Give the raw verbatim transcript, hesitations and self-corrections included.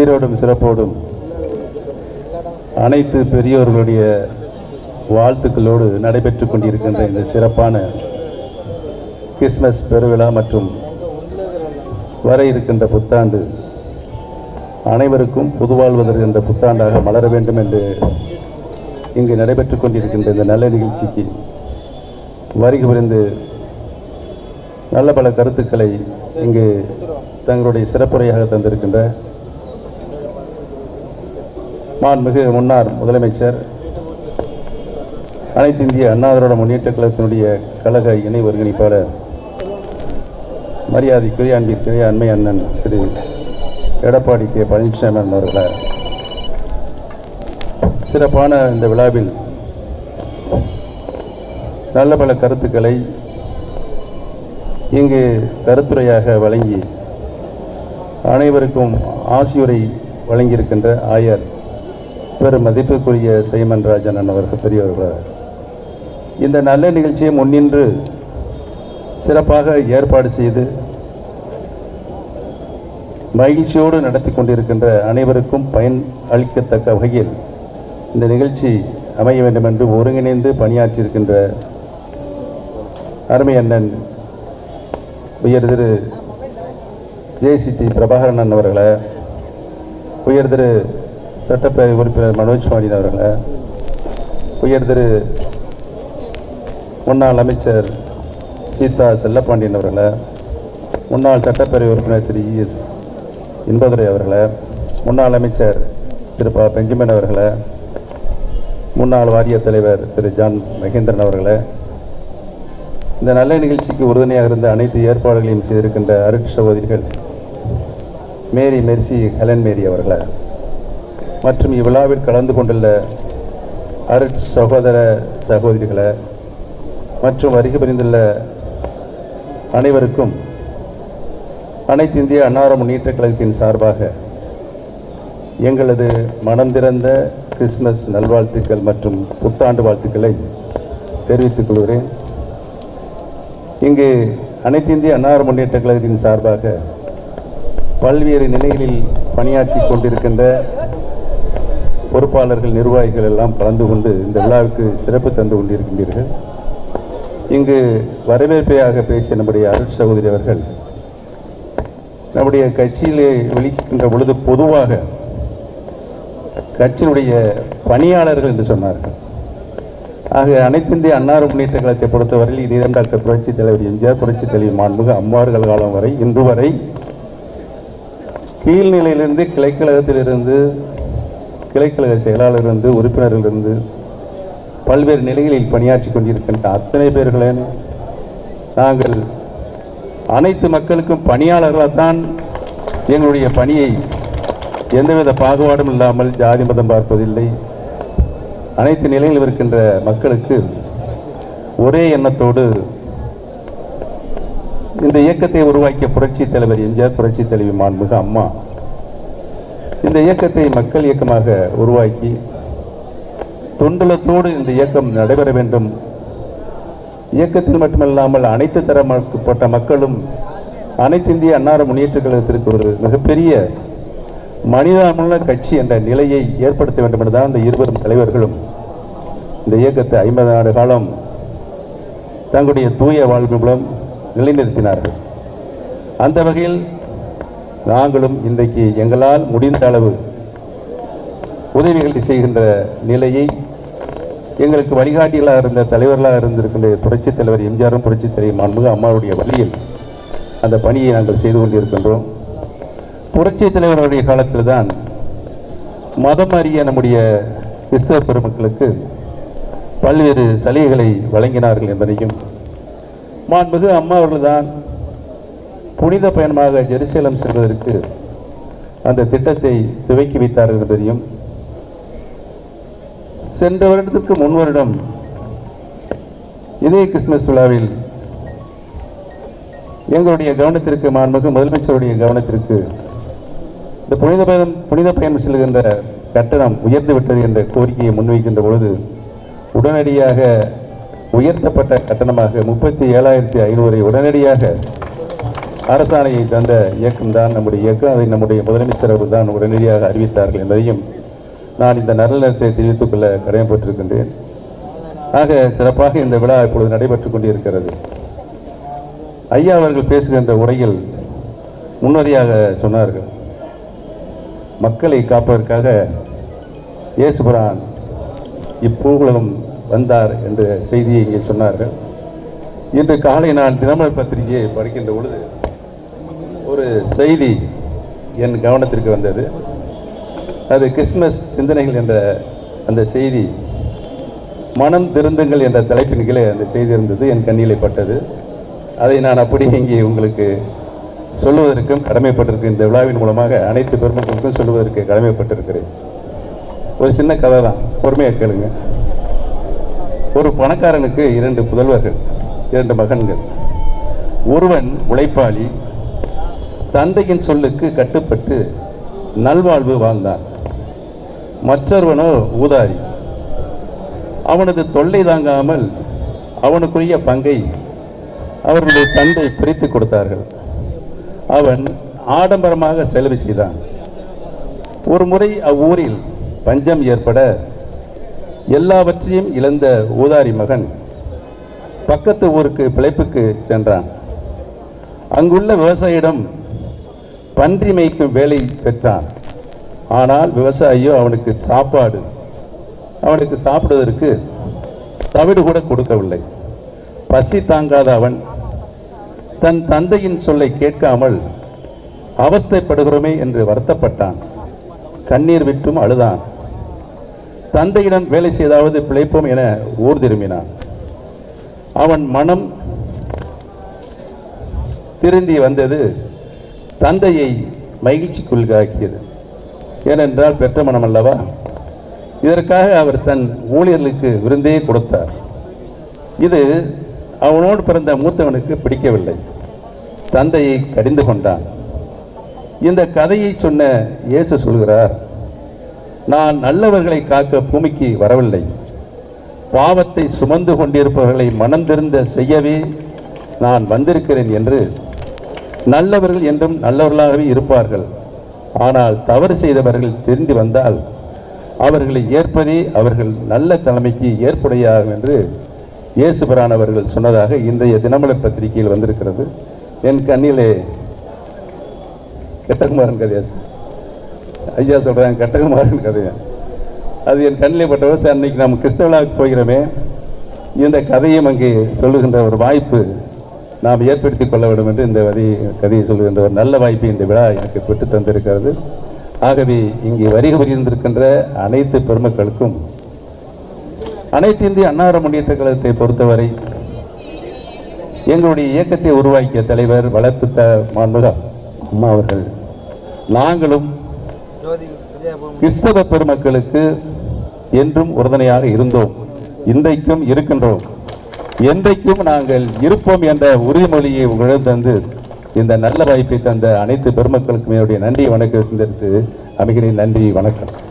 சீரோடும் சிறப்போடும் அனைத்து பெரியோர்களுடைய வாழ்த்துக்களோடு நடைபெற்றுக் கொண்டிருக்கின்ற இந்த சிறப்பான கிறிஸ்மஸ் பெருவிழா மற்றும் வர இருக்கின்ற புத்தாண்டு அனைவருக்கும் புதுவாழ்வதற்கு என்ற புத்தாண்டாக மலர வேண்டும் என்று இங்கு நடைபெற்றுக் கொண்டிருக்கின்ற இந்த நல்ல நிகழ்ச்சிக்கு வருகை புரிந்து நல்ல பல கருத்துக்களை இங்கு தங்களுடைய சிறப்புரையாக தந்திருக்கின்ற மாண்புமிகு முன்னாள் முதலமைச்சர் அனைத்து இந்திய அண்ணா திராவிட முன்னேற்ற கழகத்தினுடைய கழக இணை ஒருங்கிணைப்பாளர் மரியாதைக்குரிய அன்பிற்குரிய அண்மை அண்ணன் திரு எடப்பாடி கே பழனிசாமி அவர்களை சிறப்பான இந்த விழாவில் நல்ல பல கருத்துக்களை இங்கு கருத்துரையாக வழங்கி அனைவருக்கும் ஆசியுரை வழங்கியிருக்கின்ற ஆயர் பெரும் மதிப்புக்குரிய செய்மன்ராஜன் அவர்கள் பெரியவர்கள் இந்த நல்ல நிகழ்ச்சியை முன்னின்று சிறப்பாக ஏற்பாடு செய்து மகிழ்ச்சியோடு நடத்தி கொண்டிருக்கின்ற அனைவருக்கும் பயன் அளிக்கத்தக்க வகையில் இந்த நிகழ்ச்சி அமைய வேண்டும் என்று ஒருங்கிணைந்து பணியாற்றியிருக்கின்ற அருமை அண்ணன் உயர் திரு ஜேசிடி பிரபாகரன் அவர்களை, உயர் திரு சட்டப்பேரவை உறுப்பினர் மனோஜ் பாண்டியன் அவர்களை, உயர் திரு முன்னாள் அமைச்சர் சீதா செல்லப்பாண்டியன் அவர்களை, முன்னாள் சட்டப்பேரவை உறுப்பினர் திரு இ எஸ் இன்பதுரை அவர்களை, முன்னாள் அமைச்சர் திரு ப பெஞ்சமின் அவர்களை, முன்னாள் வாரிய தலைவர் திரு ஜான் மகேந்திரன் அவர்களை, இந்த நல்ல நிகழ்ச்சிக்கு உறுதுணையாக இருந்த அனைத்து ஏற்பாடுகளையும் செய்திருக்கின்ற அருட் சகோதரிகள் மேரி மெர்சி ஹெலன் மேரி அவர்களை மற்றும் இவ்விழாவில் கலந்து கொண்டுள்ள அருட் சகோதர சகோதரிகளை மற்றும் வருகை புரிந்துள்ள அனைவருக்கும் அனைத்து இந்திய அண்ணா திராவிட முன்னேற்ற கழகத்தின் சார்பாக எங்களது மனம் திறந்த கிறிஸ்துமஸ் நல்வாழ்த்துக்கள் மற்றும் புத்தாண்டு வாழ்த்துக்களை தெரிவித்துக் கொள்கிறேன். இங்கு அனைத்து இந்திய அண்ணா திராவிட முன்னேற்ற கழகத்தின் சார்பாக பல்வேறு நிலைகளில் பணியாற்றி கொண்டிருக்கின்ற பொறுப்பாளர்கள் நிர்வாகிகள் எல்லாம் கலந்து கொண்டு இந்த விழாவுக்கு சிறப்பு தந்து கொண்டிருக்கின்றீர்கள். இங்கு வரவேற்பையாக பேசிய நம்முடைய அருட் சகோதரி அவர்கள் நம்முடைய கட்சியிலே வெளிக்கின்ற பொழுது பொதுவாக கட்சியினுடைய பணியாளர்கள் என்று சொன்னார்கள். ஆக அனைத்து இந்திய அண்ணா முன்னேற்ற கழகத்தை பொறுத்தவரையில் இதேதான் டாக்டர் புரட்சி தலைவர் எம்ஜிஆர், புரட்சி தலைவர் மாண்புமிகு அம்மார்கள் காலம் வரை இன்று வரை கீழ்நிலையிலிருந்து கிளைக்கழகத்திலிருந்து கிளைக்கழக செயலாளரிலிருந்து உறுப்பினர்களிலிருந்து பல்வேறு நிலைகளில் பணியாற்றி கொண்டிருக்கின்ற அத்தனை பேர்களையும் நாங்கள் அனைத்து மக்களுக்கும் பணியாளர்களால்தான் எங்களுடைய பணியை எந்தவித பாகுபாடும் இல்லாமல் ஜாதி மதம் பார்ப்பதில்லை. அனைத்து நிலையில் இருக்கின்ற மக்களுக்கு ஒரே எண்ணத்தோடு இந்த இயக்கத்தை உருவாக்கிய புரட்சி தலைவர் எம்ஜிஆர், புரட்சி தலைவி மாண்புமிகு அம்மா இந்த இயக்கத்தை மக்கள் இயக்கமாக உருவாக்கி தொண்டுலத்தோடு இந்த இயக்கம் நடைபெற வேண்டும். இயக்கத்தில் மட்டுமல்லாமல் அனைத்து தரப்பட்ட மக்களும் அனைத்து இந்திய அண்ணா முன்னேற்ற கழகத்திற்கு ஒரு மிகப்பெரிய மனிதமுள்ள கட்சி என்ற நிலையை ஏற்படுத்த வேண்டும் என்றுதான் இந்த இருவரும் தலைவர்களும் இந்த இயக்கத்தை ஐம்பது ஆண்டு காலம் தங்களுடைய தூய வாழ்வு மூலம் நிலைநிறுத்தினார்கள். அந்த வகையில் நாங்களும் இன்றைக்கு எங்களால் முடிந்த அளவு உதவிகளை செய்கின்ற நிலையை எங்களுக்கு வழிகாட்டிகளாக இருந்த தலைவர்களாக இருந்திருக்கின்ற புரட்சித் தலைவர் எம்ஜிஆரும் புரட்சி தலைவர் மாண்புமிகு அம்மாவுடைய வழியில் அந்த பணியை நாங்கள் செய்து கொண்டிருக்கின்றோம். புரட்சி தலைவருடைய காலத்தில் தான் மதம் அறிய நம்முடைய கிறிஸ்தவ பெருமக்களுக்கு பல்வேறு சலுகைகளை வழங்கினார்கள் என்பதையும், மாண்புமிகு அம்மா அவர்கள் தான் புனித பயணமாக ஜெருசலேம் செல்வதற்கு அந்த திட்டத்தை துவக்கி வைத்தார்கள் என்பதையும், சென்ற வருடத்திற்கு முன் வருடம் இதே கிறிஸ்துமஸ் விழாவில் எங்களுடைய கவனத்திற்கு மாண்புமிகு முதலமைச்சருடைய கவனத்திற்கு இந்த புனித பயணம் புனித பயணம் செல்கின்ற கட்டணம் உயர்ந்து விட்டது என்ற கோரிக்கையை முன்வைக்கின்ற பொழுது உடனடியாக உயர்த்தப்பட்ட கட்டணமாக முப்பத்தி ஏழாயிரத்தி ஐநூறை உடனடியாக அரசாணையை தந்த இயக்கம் தான் நம்முடைய இயக்கம். அதை நம்முடைய முதலமைச்சர் அவர்கள் தான் உடனடியாக அறிவித்தார்கள் என்பதையும் நான் இந்த நல்லெண்ணத்தை தெரிவித்துக் கொள்ள கடமைப்பட்டிருக்கின்றேன். ஆக சிறப்பாக இந்த விழா இப்பொழுது நடைபெற்றுக் கொண்டிருக்கிறது. ஐயா அவர்கள் பேசுகின்ற உரையில் முன்னோடியாக சொன்னார்கள், மக்களை காப்பதற்காக இயேசுபிரான் இப்பூவுலகம் வந்தார் என்ற செய்தியை இங்கே சொன்னார்கள். இன்று காலை நான் தினமலர் பத்திரிகையை படிக்கின்ற பொழுது ஒரு செய்தி என் கவனத்திற்கு வந்தது. அது கிறிஸ்துமஸ் சிந்தனைகள் என்ற அந்த செய்தி, மனம் திருந்துங்கள் என்ற தலைப்பின் கீழே அந்த செய்தி இருந்தது. என் கண்ணிலே பட்டது. அதை நான் அப்படி இங்கே உங்களுக்கு சொல்லுவதற்கும் கடமைப்பட்டிருக்கேன். இந்த விழாவின் மூலமாக அனைத்து பெருமக்களுக்கும் சொல்லுவதற்கு கடமைப்பட்டிருக்கிறேன். ஒரு சின்ன கதை தான், பொறுமையாக கேளுங்க. ஒரு பணக்காரனுக்கு இரண்டு புதல்வர்கள், இரண்டு மகன்கள். ஒருவன் உழைப்பாளி, தந்தையின் சொல்லுக்கு கட்டுப்பட்டு நல்வாழ்வு வாழ்ந்தான். மற்றொருவனோ ஊதாரி. அவனது தொல்லை தாங்காமல் அவனுக்குரிய பங்கை அவர்களுடைய தந்தை பிரித்து கொடுத்தார்கள். அவன் ஆடம்பரமாக செலவு செய்தான். ஒரு முறை அவ்வூரில் பஞ்சம் ஏற்பட எல்லாவற்றையும் இழந்த ஊதாரி மகன் பக்கத்து ஊருக்கு பிழைப்புக்கு சென்றான். அங்குள்ள விவசாயியிடம் பன்றி மேய்க்கும் வேலை பெற்றான். ஆனால் விவசாயியோ அவனுக்கு சாப்பாடு அவனுக்கு சாப்பிடுவதற்கு தவிடு கூட கொடுக்கவில்லை. பசி தாங்காத அவன் தன் தந்தையின் சொல்லை கேட்காமல் அவஸ்தைப்படுகிறோமே என்று வருத்தப்பட்டான். கண்ணீர் விட்டும் அழுதான். தந்தையிடம் வேலை செய்தாவது பிழைப்போம் என ஊர் திரும்பினான். அவன் மனம் திருந்தி வந்தது தந்தையை மகிழ்ச்சிக்குள்ளாக்கியது. ஏனென்றால் பெற்ற மனம் அல்லவா. இதற்காக அவர் தன் ஊழியர்களுக்கு விருந்தே கொடுத்தார். இது அவனோடு பிறந்த மூத்தவனுக்கு பிடிக்கவில்லை. தந்தையை கடிந்து கொண்டான். இந்த கதையை சொன்ன இயேசு சொல்கிறார், நான் நல்லவர்களை காக்க பூமிக்கு வரவில்லை, பாவத்தை சுமந்து கொண்டிருப்பவர்களை மனம் திருந்த செய்யவே நான் வந்திருக்கிறேன் என்று. நல்லவர்கள் என்றும் நல்லவர்களாகவே இருப்பார்கள். ஆனால் தவறு செய்தவர்கள் திரும்பி வந்தால் அவர்களை ஏற்பதே அவர்கள் நல்ல தலைமைக்கு ஏற்புடையாகும் என்று இயேசுபிரான் அவர்கள் சொன்னதாக இன்றைய தினமலர் பத்திரிகையில் வந்திருக்கிறது. என் கண்ணிலே கெட்டகுமாரன் கதையா ஐயா சொல்கிறாங்க, கெட்டகுமாரன் கதையா, அது என் கண்ணிலே பட்டவர். அன்னைக்கு நாம் கிறிஸ்தவளாக போகிறோமே, இந்த கதையும் அங்கே சொல்லுகின்ற ஒரு வாய்ப்பு நாம் ஏற்படுத்தி கொள்ள வேண்டும் என்று இந்த வரி கதையை சொல்லுகின்ற ஒரு நல்ல வாய்ப்பு இந்த விழா எனக்கு பெற்று தந்திருக்கிறது. ஆகவே இங்கே வருகை புரிந்திருக்கின்ற அனைத்து பெருமக்களுக்கும், அனைத்து இந்திய அன்னார முன்னேற்ற கழகத்தை பொறுத்தவரை எங்களுடைய இயக்கத்தை உருவாக்கிய தலைவர் வளர்த்த மாண்புமிகு அம்மா அவர்கள், நாங்களும் கிறிஸ்தவ பெருமக்களுக்கு என்றும் உறுதுணையாக இருந்தோம், இன்றைக்கும் இருக்கின்றோம், என்றைக்கும் நாங்கள் இருப்போம் என்ற உறுதிமொழியை உங்களிடம் தந்து இந்த நல்ல வாய்ப்பை தந்த அனைத்து பெருமக்களுக்கும் என்னுடைய நன்றி வணக்கம் தெரிவித்து அமைகிறேன். நன்றி, வணக்கம்.